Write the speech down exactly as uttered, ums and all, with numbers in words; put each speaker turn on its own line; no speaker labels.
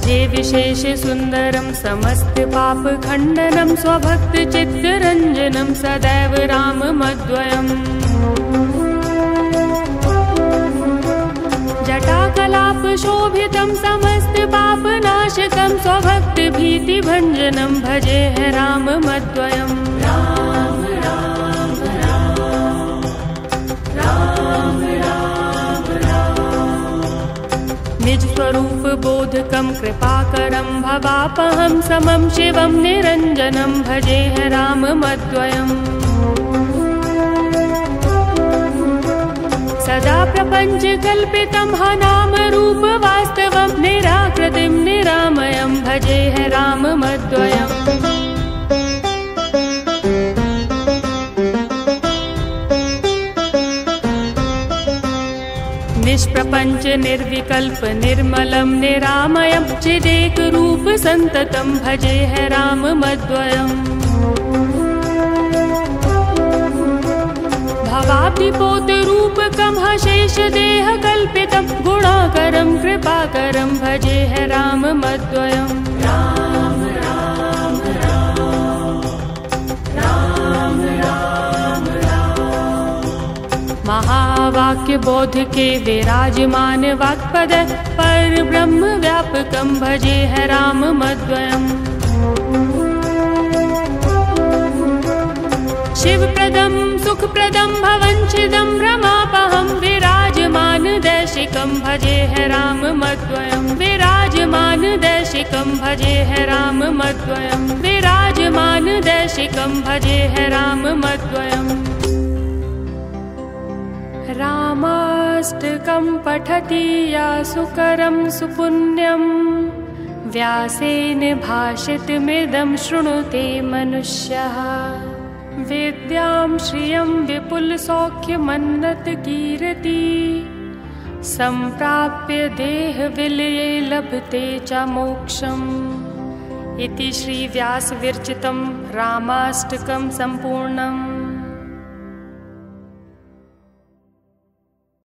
भजे विशेष सुंदरम समस्त पाप खंडनम स्वभक्त चित्तरंजनम सदैव राममद्वयम्। जटाकलाप शोभितं समस्त पाप नाशकं स्वभक्त भीति भंजनम भजे है राममद्वयम्। राम राम राम राम राम राम निज स्वरूप बोधकं कृपाकरं भवापहं समं शिवं निरंजनं भजे है राममद्वयम्। सदा प्रपंच कल्पितं हा नाम रूप वास्तवं निराकृतिं निरामयं भजे है राममद्वयम्। निष्प्रपंच निर्विकल्प निर्मलं निरामयं चिदेक रूप संततं भजे है राममद्वयम्। भवाब्धिपोत रूपकं शेष देह कल्पितं गुणाकरं कृपाकरं भजे है राममद्वयम्। राम राम राम राम राम राम महावाक्य बोध के विराजमान वाक्पद पर ब्रह्म व्यापकं भजे है राममद्वयम्। शिवप्रदं सुखप्रदं भवञ्छिदं भ्रमापहं विराजमान दैशिकं भजे है राममद्वयम्। विराजमान दैशिकं भजे है राममद्वयम्। विराजमान दैशिकं भजे है राममद्वयम्। रामाष्टकं पठति या सुकरं सुपुण्यं व्यासेन भाषितमिदं शृणुते मनुष्यः। विद्यां श्रियं विपुल सौख्यमन्नत कीर्ति संप्राप्य देह विलये लभते च मोक्षम्। इति श्री व्यास विरचितं रामाष्टकं संपूर्णम्।